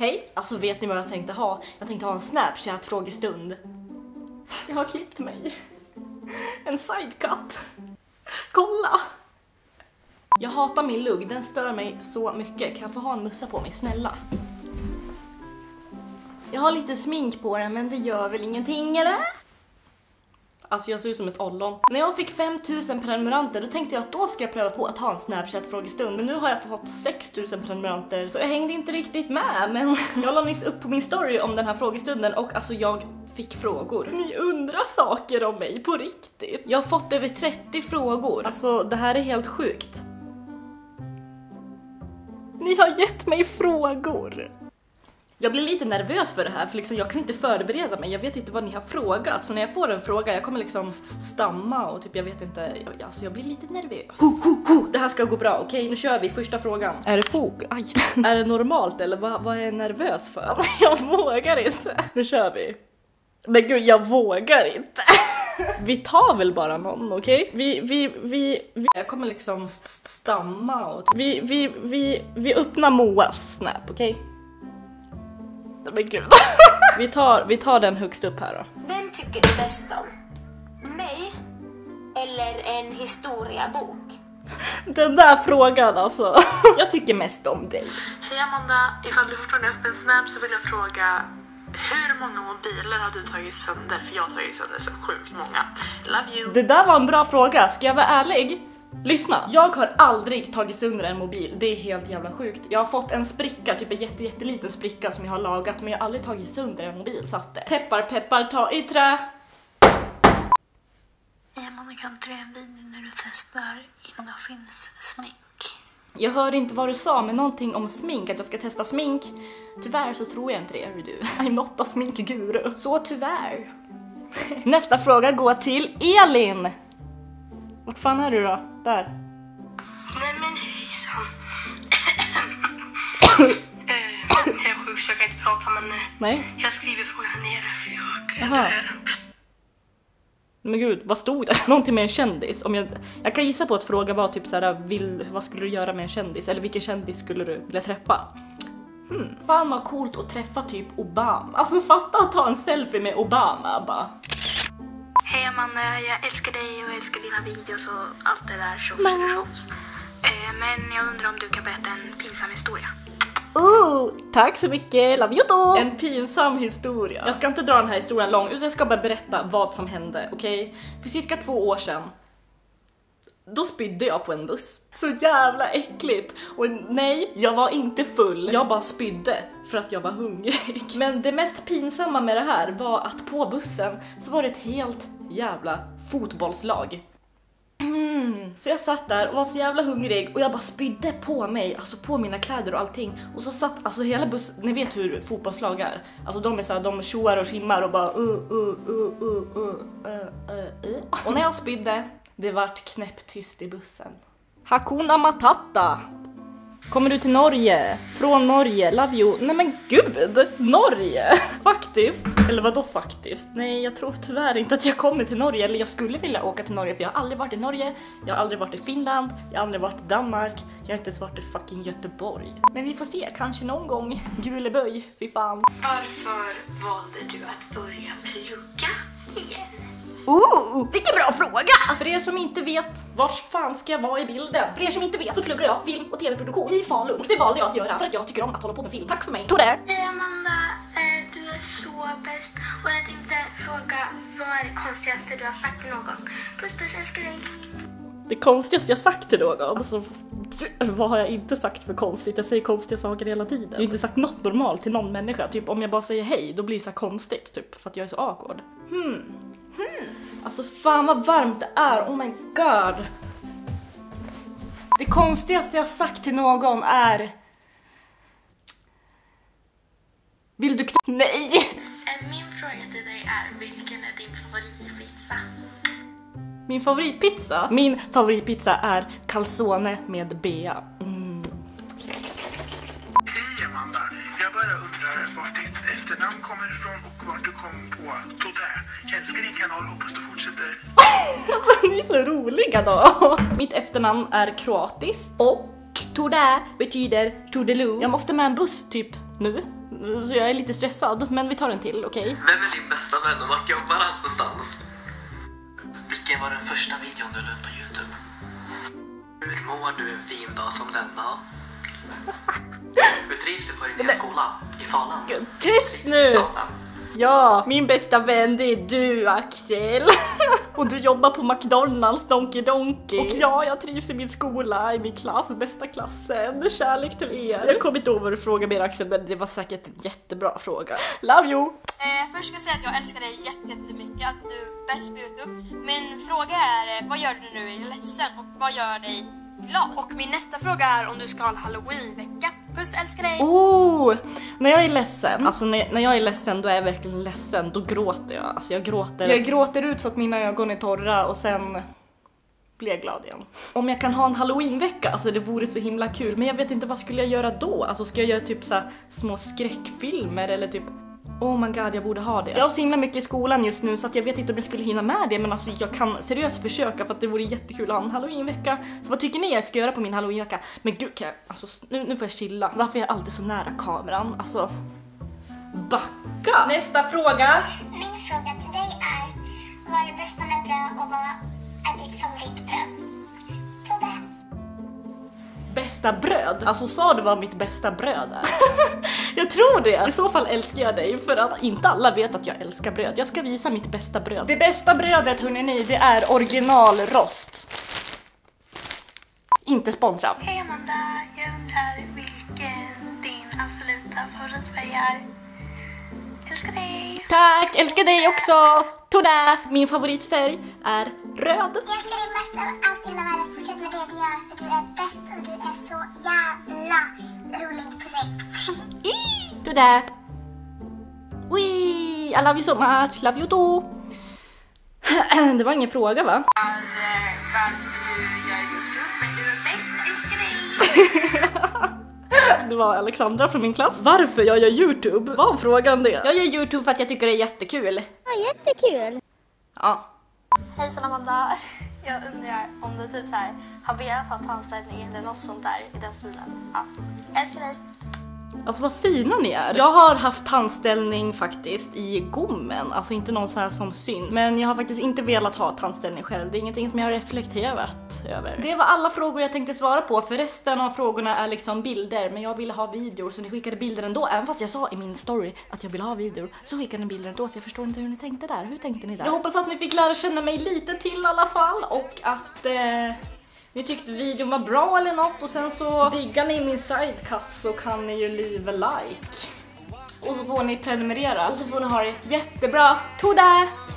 Hej, alltså vet ni vad jag tänkte ha? Jag tänkte ha en Snapchat-frågestund. Jag har klippt mig. En sidecut. Kolla! Jag hatar min lugg, den stör mig så mycket. Kan jag få ha en mussa på mig, snälla? Jag har lite smink på den, men det gör väl ingenting, eller? Alltså jag ser ut som ett ollon. När jag fick 5000 prenumeranter, då tänkte jag att då ska jag pröva på att ha en Snapchat-frågestund. Men nu har jag fått 6000 prenumeranter, så jag hängde inte riktigt med. Men jag la nyss upp på min story om den här frågestunden och alltså jag fick frågor. Ni undrar saker om mig på riktigt. Jag har fått över 30 frågor. Alltså det här är helt sjukt. Ni har gett mig frågor. Jag blir lite nervös för det här, för liksom jag kan inte förbereda mig. Jag vet inte vad ni har frågat. Så när jag får en fråga, jag kommer liksom stamma och typ jag vet inte. Alltså jag blir lite nervös. Det här ska gå bra, okej? Nu kör vi första frågan. Är det fok? Aj. Är det normalt eller vad är jag nervös för? Jag vågar inte. Nu kör vi. Men gud, jag vågar inte. Vi tar väl bara någon, okej? Vi jag kommer liksom stamma och vi öppnar Moas snap, okej? Men gud. vi tar den högst upp här då. Vem tycker du bäst om? Mig? Eller en historiebok? Den där frågan alltså. Jag tycker mest om dig. Hej Amanda, ifall du fortfarande är öppen snap så vill jag fråga: hur många mobiler har du tagit sönder? För jag har tagit sönder så sjukt många. Love you. Det där var en bra fråga, ska jag vara ärlig? Lyssna, jag har aldrig tagit sönder en mobil. Det är helt jävla sjukt. Jag har fått en spricka, typ en jätteliten spricka som jag har lagat, men jag har aldrig tagit sönder en mobil, satt det. Peppar, peppar, ta i trä. Amanda, kan du göra en video när du testar innan det finns smink? Jag hörde inte vad du sa, men någonting om smink, att jag ska testa smink. Tyvärr så tror jag inte det, hör du. I'm not a sminkguru. Så tyvärr. Nästa fråga går till Elin. Vart fan är du då? Där. Nej men hejsan. Jag är sjuk så jag kan inte prata, men Nej. jag skriver frågan nere för jag Aha. dör. Men gud, vad stod det? Någonting med en kändis. Om jag kan gissa på att fråga var typ såhär, vad skulle du göra med en kändis? Eller vilken kändis skulle du vilja träffa? Fan vad coolt att träffa typ Obama. Alltså fatta att ta en selfie med Obama bara. Hej Amanda, jag älskar dig och älskar dina videos och allt det där tjofs. Men jag undrar om du kan berätta en pinsam historia. Tack så mycket, love you too. En pinsam historia. Jag ska inte dra den här historien lång, utan jag ska bara berätta vad som hände, okej? För cirka 2 år sedan, då spydde jag på en buss. Så jävla äckligt. Och nej, jag var inte full. Jag bara spydde för att jag var hungrig. Men det mest pinsamma med det här var att på bussen så var det ett helt jävla fotbollslag. Så jag satt där och var så jävla hungrig och jag bara spydde på mig, alltså på mina kläder och allting. Och så satt, alltså hela bussen, ni vet hur fotbollslag är. Alltså de är så här, de tjoar och skimmar och bara Och när jag spydde, det vart knäpptyst i bussen. Hakuna Matata. Kommer du till Norge? Från Norge, love you. Nej men gud, Norge. Faktiskt. Eller vadå faktiskt? Nej, jag tror tyvärr inte att jag kommer till Norge. Eller jag skulle vilja åka till Norge, för jag har aldrig varit i Norge. Jag har aldrig varit i Finland. Jag har aldrig varit i Danmark. Jag har inte ens varit i fucking Göteborg. Men vi får se, kanske någon gång. Guleböj, fy fan. Varför valde du att börja plugga igen? Vilken bra fråga! För er som inte vet, vars fan ska jag vara i bilden? För er som inte vet så pluggar jag film- och tv-produktion i Falun. Och det valde jag att göra för att jag tycker om att hålla på med film. Tack för mig. Tore! Hej Amanda, du är så bäst. Och jag tänkte fråga, vad är det konstigaste du har sagt till någon? Puss puss, älskar dig. Det konstigaste jag sagt till någon, alltså, vad har jag inte sagt för konstigt? Jag säger konstiga saker hela tiden. Jag har inte sagt något normalt till någon människa. Typ om jag bara säger hej, då blir det så konstigt. Typ för att jag är så awkward. Alltså fan vad varmt det är, oh my god. Det konstigaste jag sagt till någon är: vill du nej! Min fråga till dig är, vilken är din favoritpizza? Min favoritpizza? Min favoritpizza är calzone med bea. Hej Amanda, jag bara undrar vart ditt efternamn kommer ifrån och vart du kom på Todä. Jag älskar din kanal, hoppas du fortsätter. Ni är så roliga då. Mitt efternamn är kroatiskt och Toda betyder toodaloo. Jag måste med en buss typ nu. Så jag är lite stressad, men vi tar en till, okej? Vem är din bästa vän och vart jobbar han någonstans? Vilken var den första videon du la upp på YouTube? Hur mår du en fin dag som denna? Hur trivs du på din nya skola i Falun? Tyst nu! Ja, min bästa vän det är du, Axel. Och du jobbar på McDonalds, Donkey. Och ja, jag trivs i min skola, i min klass, bästa klassen. Kärlek till er. Jag kommer inte ihåg vad du frågade mer, Axel, men det var säkert en jättebra fråga. Love you! Först ska jag säga att jag älskar dig jättemycket, att du är bäst på YouTube. Min fråga är, vad gör du nu är ledsen och vad gör dig glad? Och min nästa fråga är om du ska ha en Halloween-vecka. Puss, älskar dig! När jag är ledsen, alltså när jag är ledsen, då är jag verkligen ledsen. Då gråter jag, alltså jag gråter ut så att mina ögon är torra och sen blir jag glad igen. Om jag kan ha en Halloween-vecka, alltså det vore så himla kul. Men jag vet inte, vad skulle jag göra då? Alltså ska jag göra typ så här små skräckfilmer eller typ... Oh my god, jag borde ha det. Jag har så himla mycket i skolan just nu så att jag vet inte om jag skulle hinna med det. Men alltså jag kan seriöst försöka för att det vore jättekul att ha en Halloween-vecka. Så vad tycker ni jag ska göra på min Halloween-vecka? Men gud, alltså, nu får jag chilla. Varför är jag alltid så nära kameran? Alltså, backa! Nästa fråga! Min fråga till dig är, vad är det bästa med bröd och vad är ditt favoritbröd? Så där. Bästa bröd? Alltså sa du vad mitt bästa bröd är? Jag tror det. I så fall älskar jag dig, för att inte alla vet att jag älskar bröd. Jag ska visa mitt bästa bröd. Det bästa brödet, hörni, det är originalrost. Inte sponsrad. Hej Amanda, jag undrar vilken din absoluta favoritfärg är. Älskar dig! Tack, älskar dig också! Toda! Min favoritfärg är röd. Jag älskar dig mest av allt i hela världen. Fortsätt med det du gör, för du är bäst och du är så jävla rolig på sig. Toda! Wee! I love you so much, love you too! Det var ingen fråga, va? Det var Alexandra från min klass. Varför jag gör YouTube? Var frågan det? Jag gör YouTube för att jag tycker det är jättekul. Ja, jättekul. Ja. Hejsan Amanda, jag undrar om du typ så här har velat ha tandställning eller något sånt där i den stilen. Ja, älskar dig. Alltså vad fina ni är. Jag har haft tandställning faktiskt i gommen. Alltså inte någon sån här som syns. Men jag har faktiskt inte velat ha tandställning själv. Det är ingenting som jag har reflekterat över. Det var alla frågor jag tänkte svara på. För resten av frågorna är liksom bilder. Men jag ville ha videor, så ni skickade bilder ändå. Även fast jag sa i min story att jag ville ha videor, så skickade ni bilder ändå. Så jag förstår inte hur ni tänkte där. Hur tänkte ni där? Jag hoppas att ni fick lära känna mig lite till i alla fall. Och att... ni tyckte videon var bra eller något, och sen så diggar ni min sidecut, så kan ni ju leave a like. Och så får ni prenumerera, och så får ni ha det jättebra. Toda!